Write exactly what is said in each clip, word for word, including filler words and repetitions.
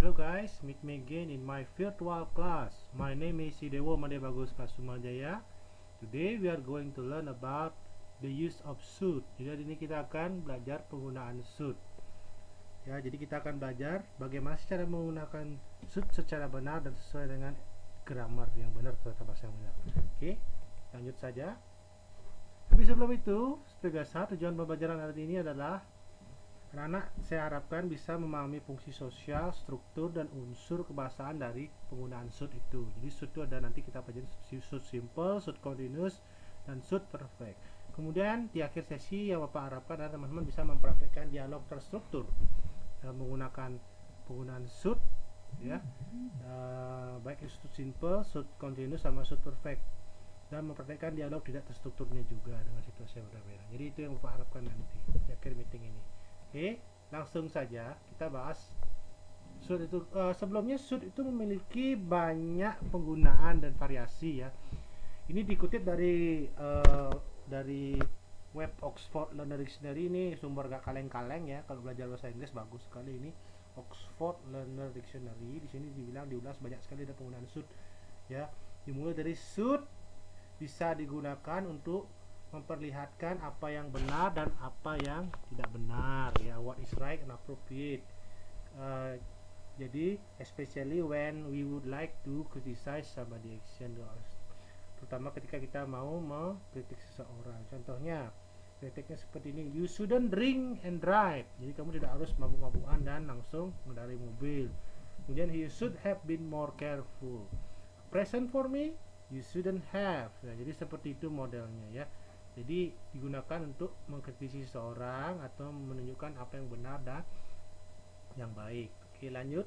Hello guys, meet me again in my virtual class. My name is Sidewo Made Bagus Kasumajaya. Today we are going to learn about the use of should. Jadi hari ini kita akan belajar penggunaan should. Ya, jadi kita akan belajar bagaimana cara menggunakan should secara benar dan sesuai dengan grammar yang benar atau tata bahasa yang benar. Oke, lanjut saja. Tapi sebelum itu, sebagai biasa tujuan pembelajaran hari ini adalah anak-anak saya harapkan bisa memahami fungsi sosial, struktur, dan unsur kebahasaan dari penggunaan should itu. Jadi should itu ada nanti kita pelajari should simple, should continuous, dan should perfect. Kemudian di akhir sesi yang Bapak harapkan adalah teman-teman bisa mempraktikkan dialog terstruktur uh, menggunakan penggunaan should, ya, uh, baik itu should simple, should continuous, sama should perfect, dan mempraktikkan dialog tidak terstrukturnya juga dengan situasi yang berbeda. Jadi itu yang Bapak harapkan nanti di akhir meeting ini. Oke, langsung saja kita bahas should itu. Uh, sebelumnya should itu memiliki banyak penggunaan dan variasi, ya. Ini dikutip dari uh, dari web Oxford Learner Dictionary. Ini sumber gak kaleng-kaleng, ya. Kalau belajar bahasa Inggris bagus sekali ini Oxford Learner Dictionary. Di sini dibilang diulas banyak sekali ada penggunaan should, ya. Dimulai dari should bisa digunakan untuk memperlihatkan apa yang benar dan apa yang tidak benar, ya, what is right and appropriate. Uh, jadi especially when we would like to criticize somebody action, terutama ketika kita mau mengkritik seseorang. Contohnya kritiknya seperti ini: you shouldn't drink and drive. Jadi kamu tidak harus mabuk-mabukan dan langsung mengendarai mobil. Kemudian you should have been more careful. Present for me, you shouldn't have. Nah, jadi seperti itu modelnya, ya. Jadi digunakan untuk mengkritisi seseorang atau menunjukkan apa yang benar dan yang baik. Oke, lanjut.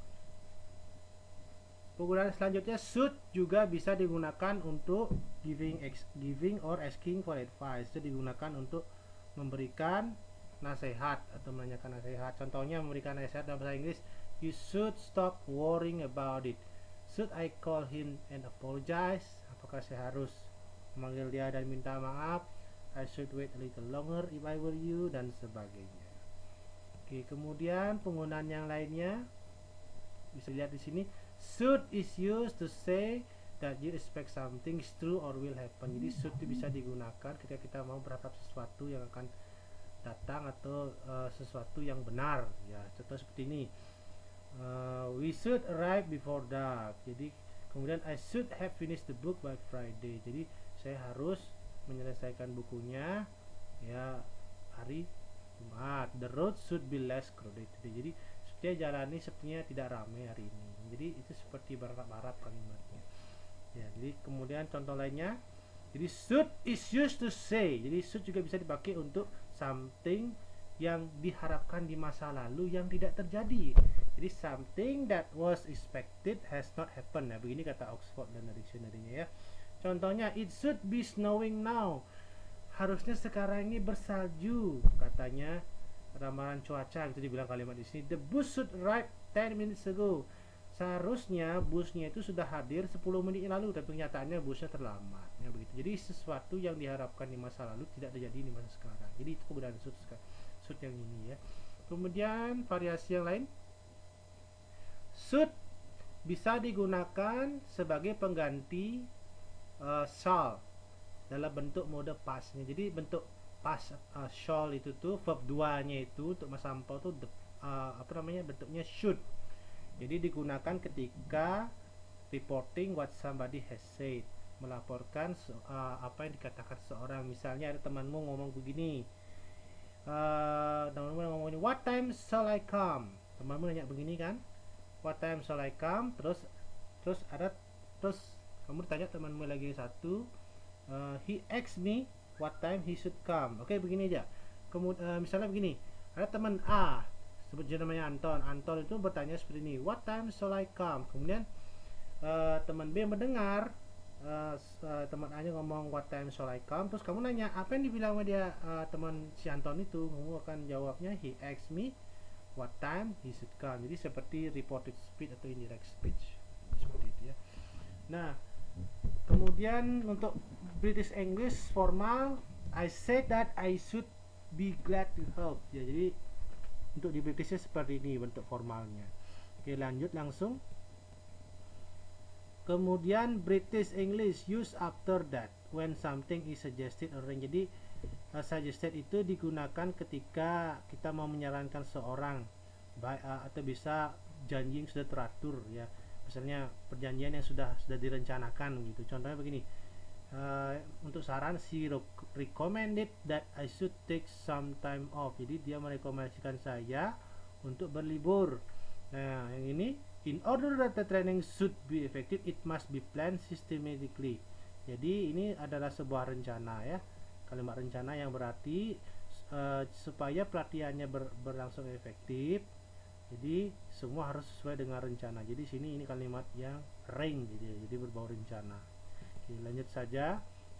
Penggunaan selanjutnya, should juga bisa digunakan untuk giving giving or asking for advice. Itu digunakan untuk memberikan nasihat atau menanyakan nasihat. Contohnya memberikan nasihat dalam bahasa Inggris, you should stop worrying about it. Should I call him and apologize? Apakah saya harus memanggil dia dan minta maaf? I should wait a little longer if I were you, dan sebagainya. Oke, kemudian penggunaan yang lainnya bisa dilihat di sini. Should is used to say that you expect something is true or will happen. Jadi should itu bisa digunakan ketika kita mau berharap sesuatu yang akan datang atau uh, sesuatu yang benar, ya. Contoh seperti ini, uh, we should arrive before dark. Jadi kemudian I should have finished the book by Friday. Jadi saya harus menyelesaikan bukunya, ya, hari Jumat. The road should be less crowded today. Jadi sepertinya jalan ini sepertinya tidak ramai hari ini. Jadi itu seperti berharap-harap kalimatnya, ya. Jadi kemudian contoh lainnya, jadi should is used to say. Jadi should juga bisa dipakai untuk something yang diharapkan di masa lalu yang tidak terjadi. Jadi something that was expected has not happened. Nah, begini kata Oxford Learner Dictionary-nya, ya. Contohnya, it should be snowing now. Harusnya sekarang ini bersalju, katanya ramalan cuaca, gitu dibilang kalimat di sini. The bus should arrive ten minutes ago. Seharusnya busnya itu sudah hadir sepuluh menit yang lalu, tapi kenyataannya busnya terlambat, ya, begitu. Jadi sesuatu yang diharapkan di masa lalu tidak terjadi di masa sekarang. Jadi itu penggunaan should, should yang ini, ya. Kemudian variasi yang lain, should bisa digunakan sebagai pengganti uh, shall dalam bentuk mode pastnya. Jadi bentuk past uh, shall itu tuh verb dua nya itu untuk masa lampau tuh the, uh, apa namanya, bentuknya should. Jadi digunakan ketika reporting what somebody has said, melaporkan uh, apa yang dikatakan seseorang. Misalnya ada temanmu ngomong begini, uh, temanmu ngomong begini, what time shall I come? Temanmu nanya begini kan, what time shall I come? Terus terus ada terus kamu tanya temanmu lagi satu, uh, he asked me what time he should come. Oke, okay, begini aja. Kemudian uh, misalnya begini, ada teman A, sebut aja namanya Anton. Anton itu bertanya seperti ini, what time shall I come? Kemudian uh, teman B mendengar uh, uh, teman A nya ngomong what time shall I come, terus kamu nanya apa yang dibilang sama dia, uh, teman si Anton itu. Kamu akan jawabnya, he asked me what time he should come. Jadi seperti reported speech atau indirect speech, seperti itu, ya. Nah, kemudian untuk British English formal, I said that I should be glad to help, ya. Jadi untuk di Britishnya seperti ini bentuk formalnya. Oke, lanjut langsung. Kemudian British English use after that when something is suggested or arranged. Jadi uh, suggested itu digunakan ketika kita mau menyarankan seorang, baik, uh, atau bisa janji yang sudah teratur ya. Misalnya perjanjian yang sudah sudah direncanakan gitu. Contohnya begini. Uh, untuk saran, she recommended that I should take some time off. Jadi dia merekomendasikan saya untuk berlibur. Nah, yang ini, in order that the training should be effective, it must be planned systematically. Jadi ini adalah sebuah rencana ya. Kalimat rencana yang berarti uh, supaya pelatihannya ber, berlangsung efektif. Jadi semua harus sesuai dengan rencana. Jadi sini ini kalimat yang ring gitu ya. Jadi berbau rencana. Oke, lanjut saja.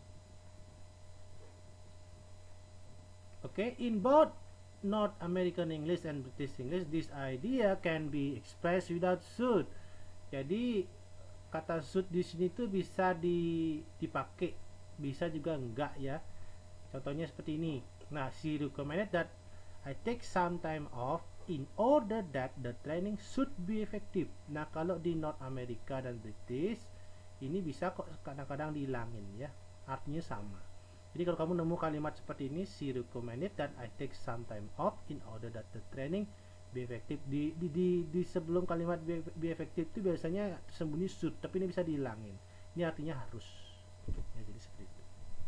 Oke, in both North American English and British English, this idea can be expressed without should. Jadi kata should di sini tuh bisa di, dipakai, bisa juga enggak ya. Contohnya seperti ini. Nah, she recommended that I take some time off in order that the training should be effective. Nah, kalau di North America dan British ini bisa kok kadang-kadang dihilangin ya. Artinya sama. Jadi kalau kamu nemu kalimat seperti ini, she recommended that I take some time off in order that the training be effective. Di, di, di, di sebelum kalimat be, be effective itu biasanya sembunyi should, tapi ini bisa dihilangin. Ini artinya harus. Ya, jadi seperti itu.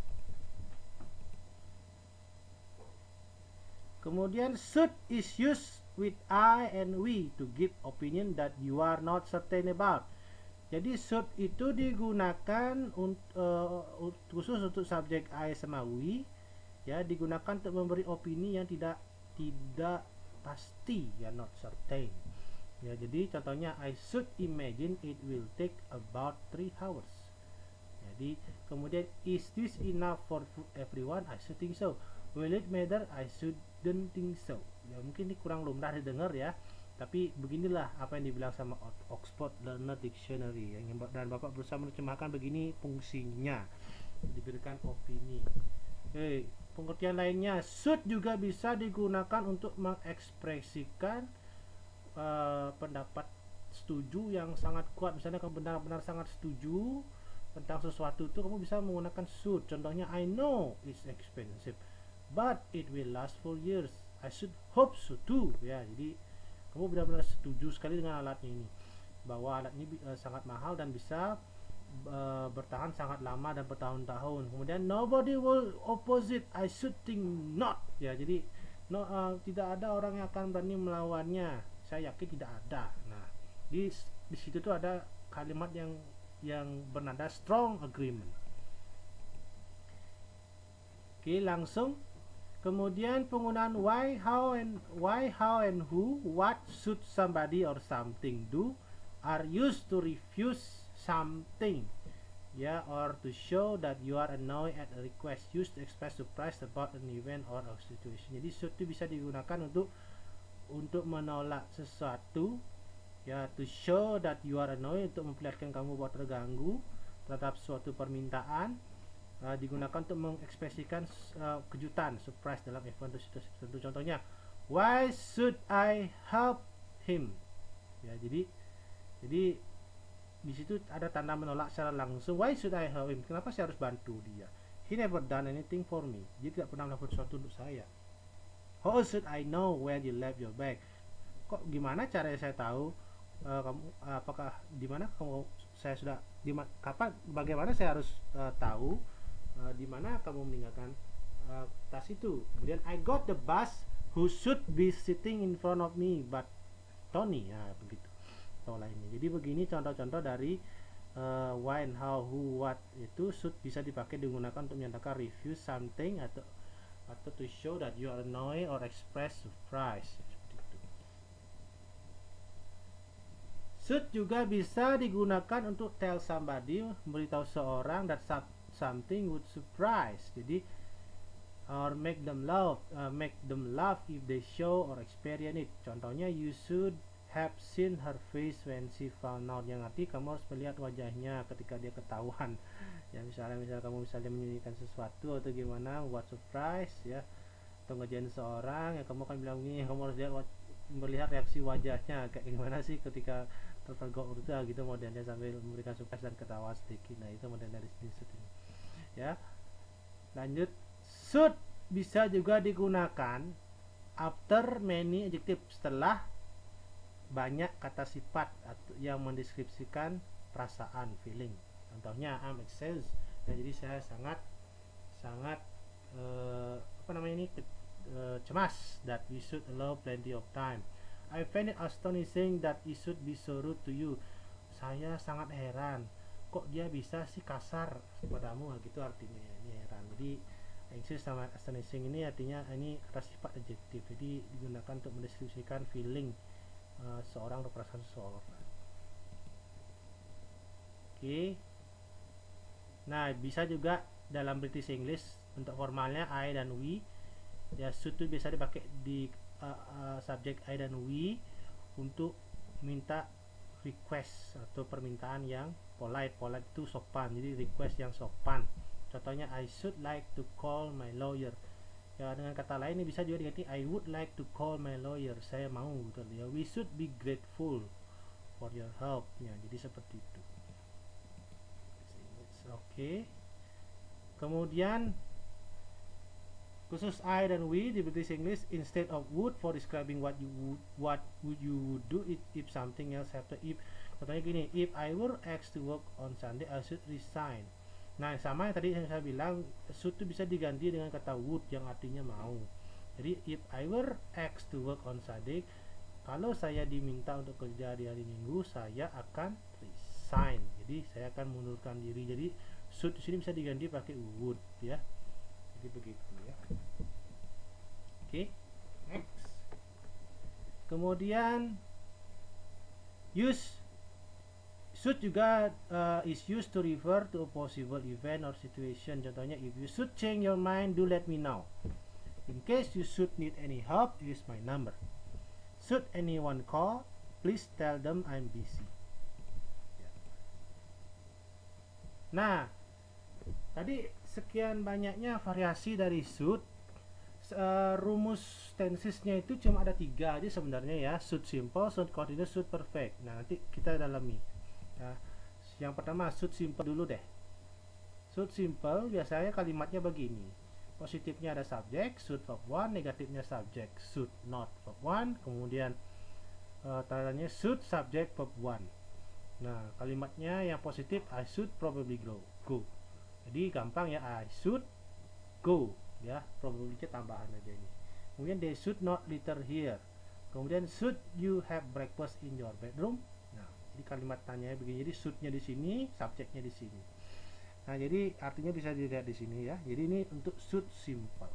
Kemudian should is used with I and we to give opinion that you are not certain about. Jadi should itu digunakan untuk, uh, khusus untuk subjek I sama we, ya, digunakan untuk memberi opini yang tidak tidak pasti, ya, not certain. Ya, jadi contohnya I should imagine it will take about three hours. Jadi kemudian is this enough for everyone? I should think so. Will it matter? I shouldn't think so. Ya, mungkin ini kurang lumrah didengar ya. Tapi beginilah apa yang dibilang sama Oxford Learner Dictionary yang dan Bapak berusaha menerjemahkan begini fungsinya, diberikan opini. Oke, pengertian lainnya, should juga bisa digunakan untuk mengekspresikan uh, pendapat setuju yang sangat kuat. Misalnya kamu benar-benar sangat setuju tentang sesuatu itu, kamu bisa menggunakan should. Contohnya, I know it's expensive but it will last for years. I should hope so too. Ya, jadi kamu benar-benar setuju sekali dengan alatnya ini, bahwa alat ini uh, sangat mahal dan bisa uh, bertahan sangat lama dan bertahun-tahun. Kemudian nobody will oppose it. I should think not. Ya, jadi no, uh, tidak ada orang yang akan berani melawannya. Saya yakin tidak ada. Nah, di di situ tuh ada kalimat yang yang bernada strong agreement. Oke, langsung. Kemudian penggunaan why, how, and why, how, and who, what should somebody or something do are used to refuse something, ya, yeah, or to show that you are annoyed at a request, used to express surprise about an event or a situation. Jadi should itu bisa digunakan untuk untuk menolak sesuatu, ya, to show that you are annoyed, untuk memperlihatkan kamu bahwa terganggu terhadap suatu permintaan. Uh, digunakan untuk mengekspresikan uh, kejutan, surprise dalam event situasi tertentu. Contohnya, why should I help him? Ya, jadi jadi di situ ada tanda menolak secara langsung. Why should I help him? Kenapa saya harus bantu dia? He never done anything for me. Dia tidak pernah melakukan sesuatu untuk saya. How should I know where you left your bag? Kok gimana caranya saya tahu uh, kamu uh, apakah di mana kamu saya sudah di kapan bagaimana saya harus uh, tahu Uh, di mana kamu meninggalkan uh, tas itu. Kemudian I got the bus who should be sitting in front of me but Tony, ya, begitu atau lainnya. Jadi begini contoh-contoh dari uh, why and how, who, what itu should bisa dipakai digunakan untuk menyatakan refuse something atau atau to show that you are annoyed or express surprise. Should juga bisa digunakan untuk tell somebody, memberitahu seorang that something would surprise. Jadi or make them laugh, uh, make them laugh if they show or experience it. Contohnya, you should have seen her face when she found out. Yang arti kamu harus melihat wajahnya ketika dia ketahuan. Ya, misalnya misalnya kamu misalnya menyembunyikan sesuatu atau gimana, what surprise, ya, atau ngerjain seorang, ya kamu akan bilang ini, kamu harus lihat melihat reaksi wajahnya kayak gimana sih ketika terpergok itu gitu modelnya sambil memberikan surprise dan ketawa sedikit. Nah itu model dari should ini ya. Lanjut, should bisa juga digunakan after many adjective, setelah banyak kata sifat yang mendeskripsikan perasaan, feeling. Contohnya I'm anxious, ya, jadi saya sangat sangat uh, apa namanya ini uh, cemas. That we should allow plenty of time. I find it astonishing that he should be so rude to you. Saya sangat heran kok dia bisa sih kasar kepadamu, gitu artinya. Ini heran. Jadi anxious sama astonishing ini artinya ini kata sifat adjektif, jadi digunakan untuk mendeskripsikan feeling uh, seorang atau perasaan seseorang. Oke. Okay. Nah, bisa juga dalam British English untuk formalnya I dan we, ya should itu biasa dipakai di uh, uh, subjek I dan we untuk minta request atau permintaan yang polite. Polite itu sopan, jadi request yang sopan. Contohnya I should like to call my lawyer. Ya, dengan kata lain ini bisa juga diganti I would like to call my lawyer. Saya mau gitu ya. We should be grateful for your help. Ya, jadi seperti itu. Oke. Okay. Kemudian khusus I dan we di British English, instead of would for describing what you would what would you would do if, if something else happened. If contohnya gini, if I were asked to work on Sunday I should resign. Nah, sama yang tadi yang saya bilang, should itu bisa diganti dengan kata would yang artinya mau. Jadi if I were asked to work on Sunday, kalau saya diminta untuk kerja di hari Minggu, saya akan resign. Jadi saya akan mundurkan diri. Jadi should di sini bisa diganti pakai would ya. Jadi begitu ya. Oke. Okay. Next. Kemudian use should juga uh, is used to refer to a possible event or situation. Contohnya, if you should change your mind, do let me know. In case you should need any help, use my number. Should anyone call, please tell them I'm busy. Nah, tadi sekian banyaknya variasi dari should. Uh, rumus tensesnya itu cuma ada tiga aja sebenarnya ya. Should simple, should continuous, should perfect. Nah, nanti kita dalami. Nah, yang pertama should simple dulu deh. Should simple biasanya kalimatnya begini. Positifnya ada subjek, should verb one, negatifnya subjek, should not verb one, kemudian uh, tandanya should subjek verb one. Nah, kalimatnya yang positif I should probably go. Go. Jadi gampang ya, I should go ya, probably-nya tambahan aja ini. Kemudian they should not litter here. Kemudian should you have breakfast in your bedroom? Nah, jadi kalimat tanya begini. Jadi should-nya di sini, subjeknya di sini. Nah, jadi artinya bisa dilihat di sini ya. Jadi ini untuk should simple.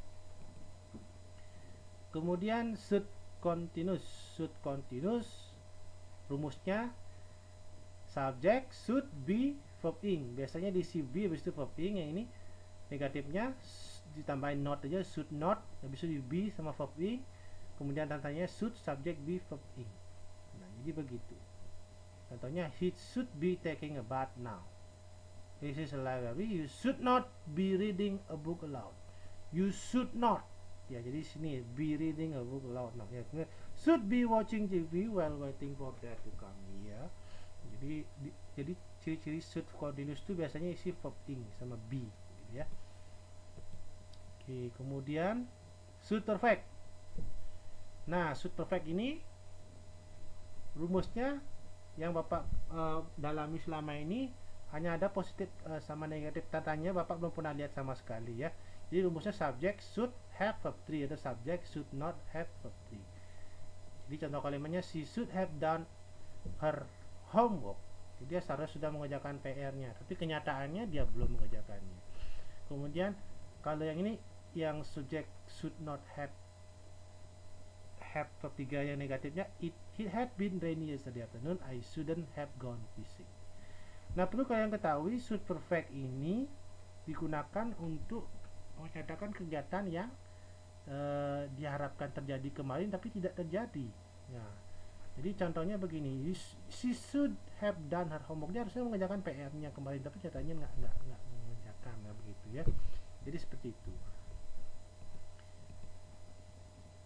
Kemudian should continuous. Should continuous rumusnya subjek should be verb ing. Biasanya di si be habis itu verb ing. Yang ini negatifnya ditambahin not aja, should not, habis itu di be sama verb ing. Kemudian tantanya should subject be verb ing. Nah, jadi begitu. Contohnya, he should be taking a bath now. This is a library. You should not be reading a book aloud. You should not. Ya, jadi sini be reading a book aloud. Nah, ya, should be watching T V while waiting for dad to come. Ya. Jadi di, jadi ciri-ciri should continuous itu biasanya isi verb ing sama be, gitu ya. Oke, kemudian should perfect. Nah, should perfect ini rumusnya yang Bapak uh, dalami selama ini hanya ada positif uh, sama negatif. Tandanya Bapak belum pernah lihat sama sekali ya. Jadi rumusnya subject should have verb three, ada subject should not have verb three. Jadi contoh kalimatnya, she should have done her homework. Jadi dia seharusnya sudah mengerjakan P R-nya, tapi kenyataannya dia belum mengerjakannya. Kemudian kalau yang ini yang subject should not have have verb tiga yang negatifnya, it, it had been rainy yesterday afternoon, I shouldn't have gone fishing. Nah, perlu kalian ketahui should perfect ini digunakan untuk menyatakan kegiatan yang uh, diharapkan terjadi kemarin tapi tidak terjadi. Nah, jadi contohnya begini, she should have done her homework. Dia harusnya mengerjakan P R-nya kemarin tapi nyatanya nggak nggak nggak mengerjakan, nah begitu ya. Jadi seperti itu.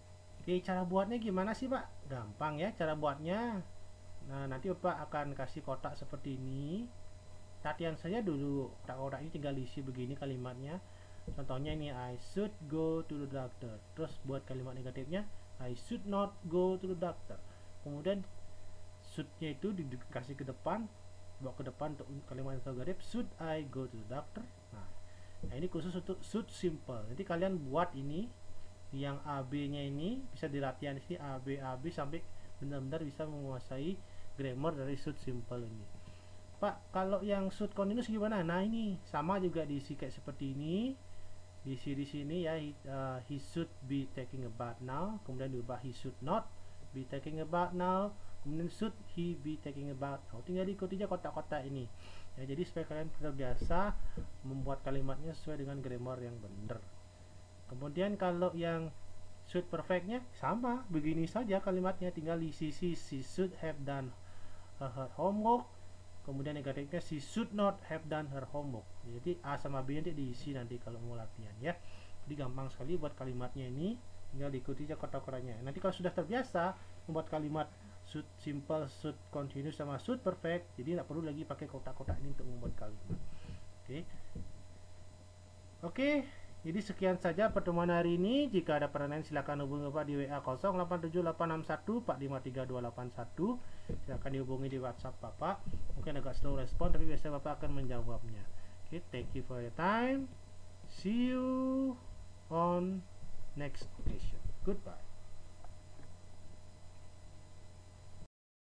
Oke, cara buatnya gimana sih Pak? Gampang ya cara buatnya. Nah, nanti Bapak akan kasih kotak seperti ini. Latihan saja dulu. Kotak-kotak ini tinggal isi begini kalimatnya. Contohnya ini, I should go to the doctor. Terus buat kalimat negatifnya, I should not go to the doctor. Kemudian should-nya itu dikasih ke depan, bawa ke depan untuk kalimat interrogatif, should I go to the doctor. Nah, nah ini khusus untuk should simple. Jadi kalian buat ini yang A B nya ini bisa dilatihan di sini, A B A B sampai benar-benar bisa menguasai grammar dari should simple ini. Pak, kalau yang should continuous gimana? Nah, ini sama juga diisi kayak seperti ini. Diisi di sini ya, he, uh, he should be taking a bath now. Kemudian diubah he should not be taking a bath now. Kemudian should he be taking a bath now. Tinggal diikuti aja kotak-kotak ini. Ya, jadi supaya kalian terbiasa membuat kalimatnya sesuai dengan grammar yang benar. Kemudian kalau yang should perfectnya sama, begini saja kalimatnya, tinggal diisi she should have done her homework. Kemudian negatifnya she should not have done her homework. Jadi A sama B nanti diisi nanti kalau mau latihan ya. Jadi gampang sekali buat kalimatnya ini, tinggal diikuti aja kotak-kotaknya. Nanti kalau sudah terbiasa membuat kalimat should simple, should continuous sama should perfect, jadi tidak perlu lagi pakai kotak-kotak ini untuk membuat kalimat. Oke. Oke, jadi sekian saja pertemuan hari ini. Jika ada pertanyaan silakan hubungi Bapak di W A nol delapan tujuh delapan enam satu empat lima tiga dua delapan satu. Silakan dihubungi di WhatsApp Bapak. Mungkin agak slow respon, tapi biasanya Bapak akan menjawabnya. Oke, thank you for your time. See you on next session. Goodbye.